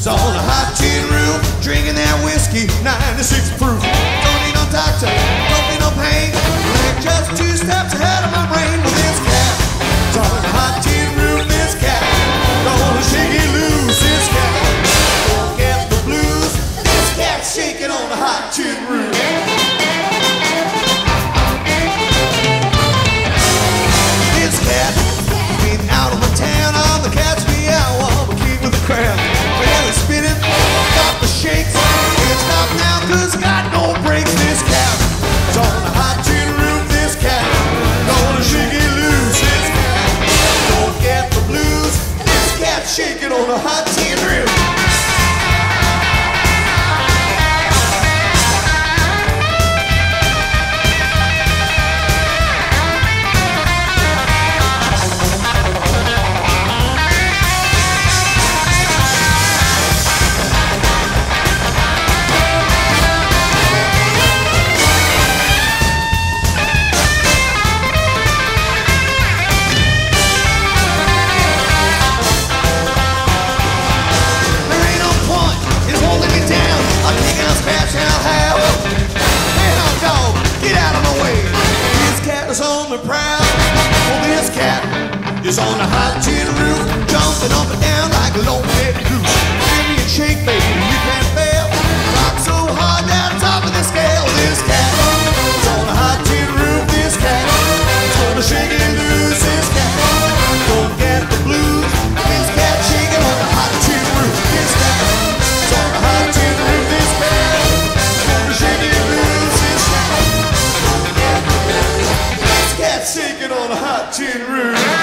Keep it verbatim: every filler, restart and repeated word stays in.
It's on a hot tin roof, drinking that whiskey, ninety-six proof. Don't need no doctor, don't need no pain. We're just two steps ahead of my brain with this cat. It's on a hot tin roof, this cat. Gonna shake it loose, this cat. Don't get the blues, this cat's shaking on a hot tin roof. This cat, been out of the town, all the cats meow while the king with the crown. Well, it's spinning, got the shakes. Can't stop now, cause got no brakes. This cat, it's on a hot tin roof, this cat. Gonna shake it loose, this cat. Don't get the blues, this cat's shaking on a hot tin roof. On the prowl, well, this cat is on the hot tin roof, jumping up and down like a low-fed goose. Give me a shake, baby, you can't fail. Rock so hard down top of the scale. This cat is on the hot tin roof. This cat is gonna shake it loose. This cat don't get the blues. This cat shaking on the hot tin roof. This cat is on the hot tin roof. This cat is gonna shake it loose. This cat don't get the blues. Cat shaking on a hot tin roof.